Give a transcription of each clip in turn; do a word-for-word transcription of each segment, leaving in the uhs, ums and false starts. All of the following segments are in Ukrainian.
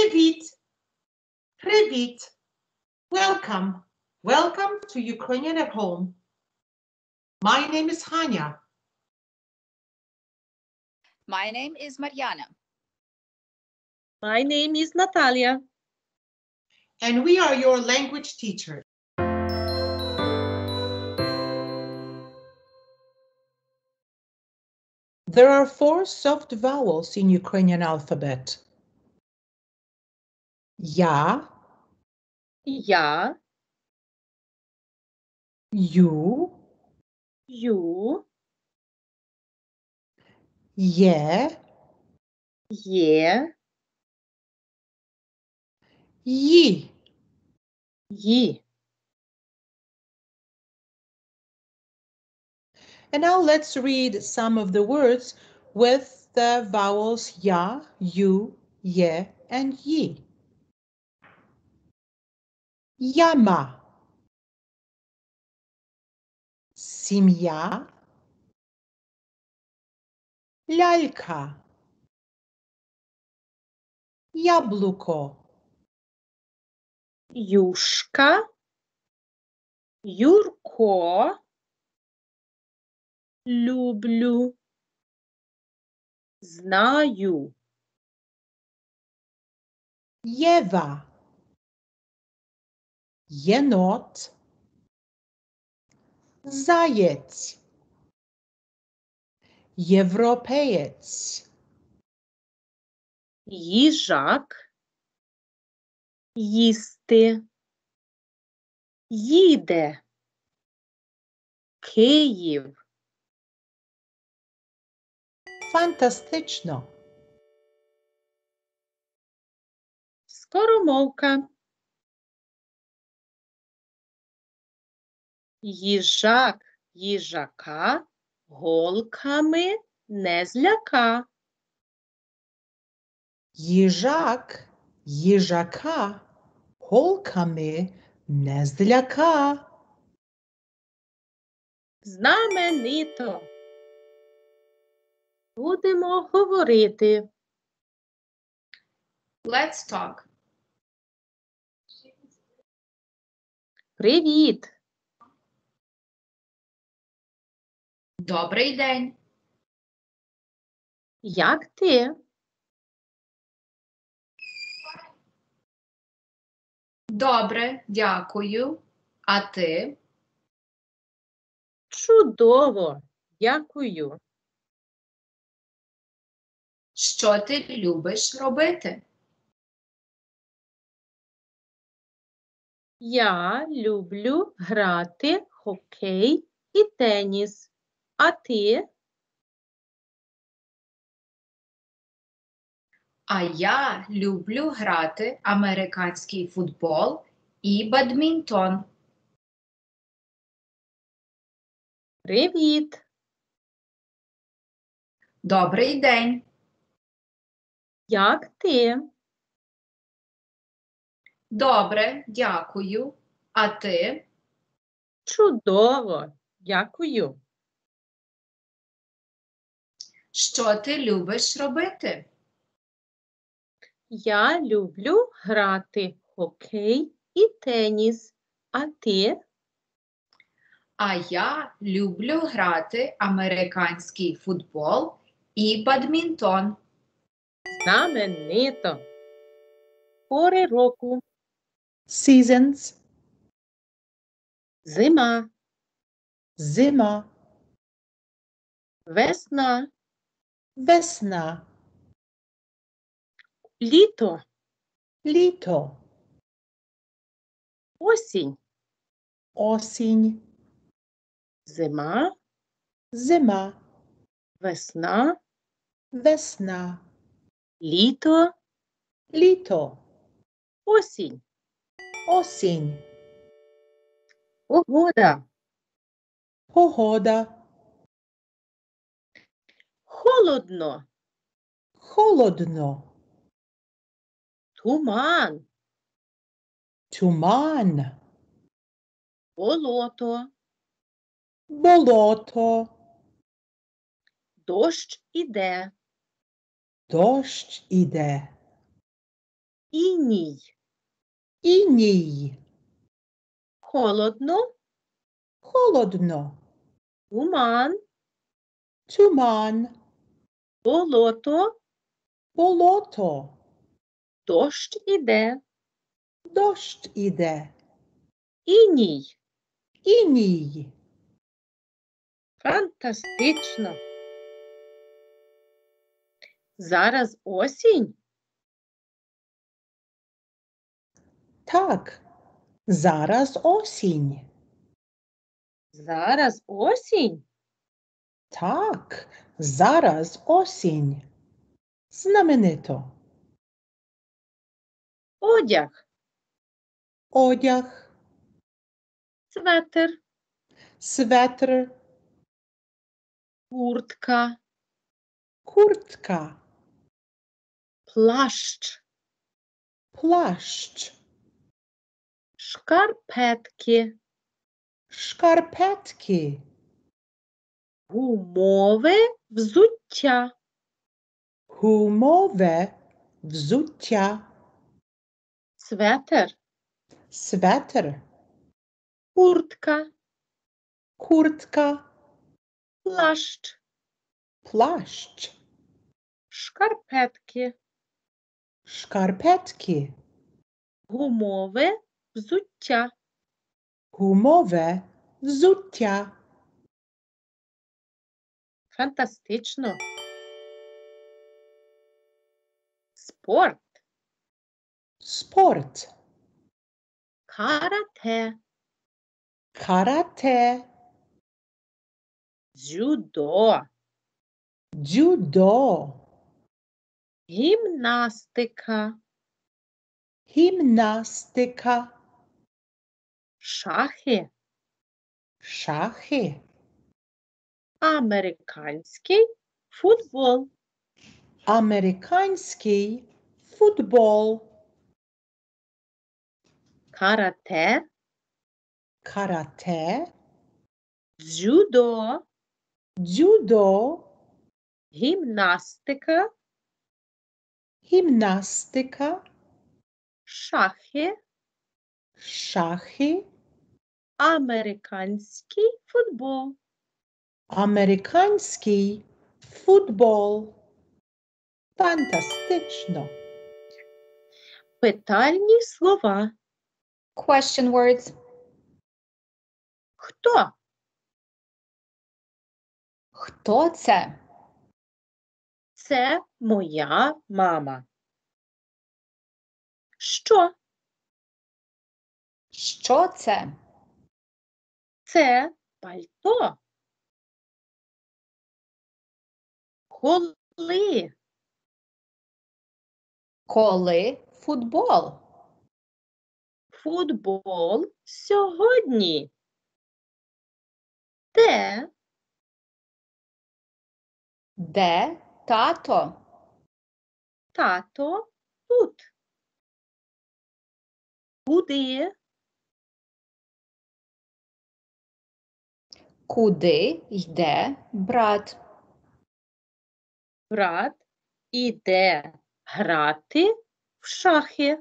Привіт! Привіт! Welcome! Welcome to Ukrainian at home. My name is Hanya. My name is Mariana. My name is Natalia. And we are your language teachers. There are four soft vowels in Ukrainian alphabet. Я, Я, ю, ю, є, є, ї. ї. And now let's read some of the words with the vowels ya, yu, ye, and yi. Яма. Сім'я. Лялька. Яблуко. Юшка, Юрко, люблю, знаю. Єва. Єнот. Заєць. Європеєць. Їжак, їсти, їде, Київ. Фантастично. Скоромовка. Їжак, їжака, голками не зляка. Їжак, їжака, голками не зляка. Знаменито. Будемо говорити. Let's talk. Привіт. Добрий день. Як ти? Добре, дякую. А ти? Чудово. Дякую. Що ти любиш робити? Я люблю грати хокей і теніс. А ти? А я люблю грати американський футбол і бадмінтон. Привіт. Добрий день. Як ти? Добре, дякую. А ти? Чудово. Дякую. Що ти любиш робити? Я люблю грати хокей і теніс. А ти? А я люблю грати американський футбол і бадмінтон. Знаменито. Пори року. Seasons. Зима, Зима. весна, Весна. літо, Літо. осінь, Осінь. зима, Зима. весна, Весна. літо, Літо. осінь. Осінь. Погода. Погода. Холодно, Холодно. туман, Туман. болото, Болото. дощ іде, Дощ іде. іній. Іній. Холодно, Холодно. туман, Туман. болото, Болото. дощ іде. Дощ іде. Іній. Іній. Фантастично. Зараз осінь. Так. Зараз осінь. Зараз осінь. Так. Зараз осінь. Знаменито. Одяг. Одяг. Светр. Светр. Куртка. Куртка. Плащ. Плащ. Шкарпетки. Шкарпетки. Гумове взуття. Гумове взуття. Светр. Светр. Куртка. Куртка. Плащ. Плащ. Шкарпетки. Шкарпетки. Гумове взуття. Гумове взуття. Фантастично. Спорт. Спорт. Карате. Карате. Дзюдо. Дзюдо. Гімнастика. Гімнастика. Шахи. Шахи. Американський футбол. Американський футбол. Карате. Карате. Дзюдо. Дзюдо. Гімнастика. Гімнастика. Шахи. Шахи. Американський футбол. Американський футбол. Фантастично. Питальні слова. Question words. Хто? Хто це? Це моя мама. Що? Що це? Це пальто. Коли? Коли футбол? Футбол сьогодні. Де? Де тато? Тато тут. Куди? Куди йде брат? Брат іде грати в шахи.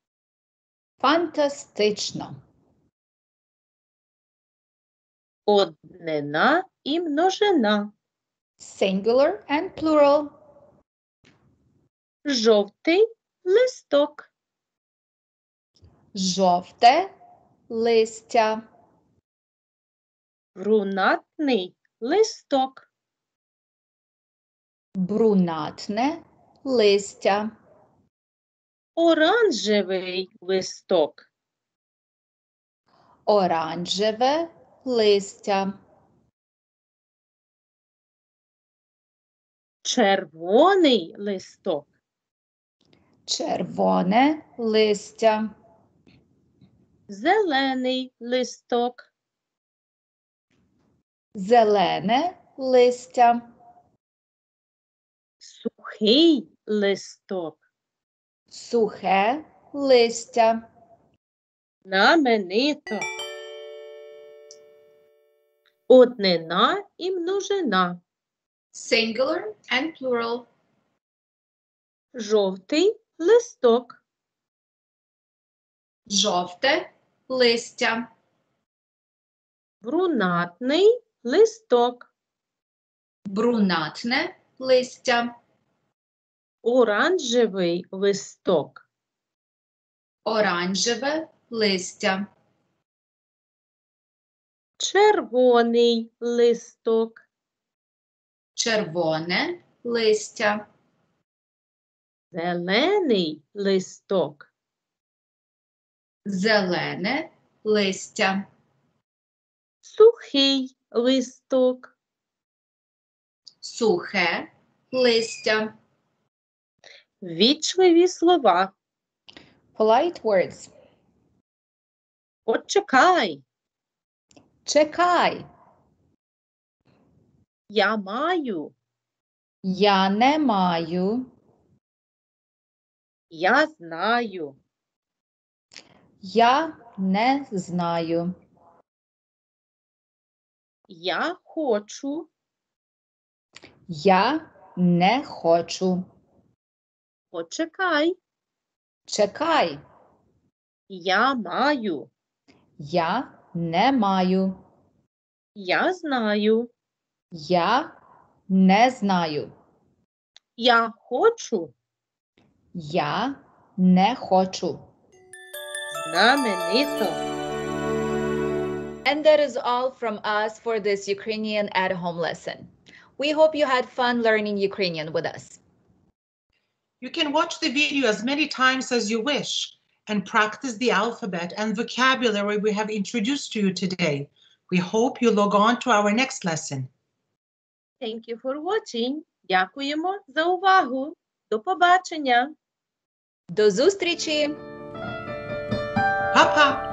Фантастично. Однина і множина. Singular and plural. Жовтий листок. Жовте листя. Брунатний листок. Брунатне листя. Оранжевий листок. Оранжеве листя. Червоний листок. Червоне листя. Зелений листок. Зелене листя. Сухий листок. Сухе листя. Знаменито. Однина і множина. Singular and plural. Жовтий листок. жовте листя, Брунатний листок. брунатне листя, Оранжевий листок. оранжеве листя, Червоний листок. червоне листя, Зелений листок. зелене листя, Сухий листок. сухе листя. Ввічливі слова. Polite words. Почекай. Чекай. Я маю. Я не маю. Я знаю. Я не знаю. Я хочу. Я не хочу. Почекай. Чекай. Я маю. Я не маю. Я знаю. Я не знаю. Я хочу. Я не хочу. Знаменито. And that is all from us for this Ukrainian at-home lesson. We hope you had fun learning Ukrainian with us. You can watch the video as many times as you wish and practice the alphabet and vocabulary we have introduced to you today. We hope you log on to our next lesson. Thank you for watching. Дякуємо за увагу. До побачення. До зустрічі! Papa!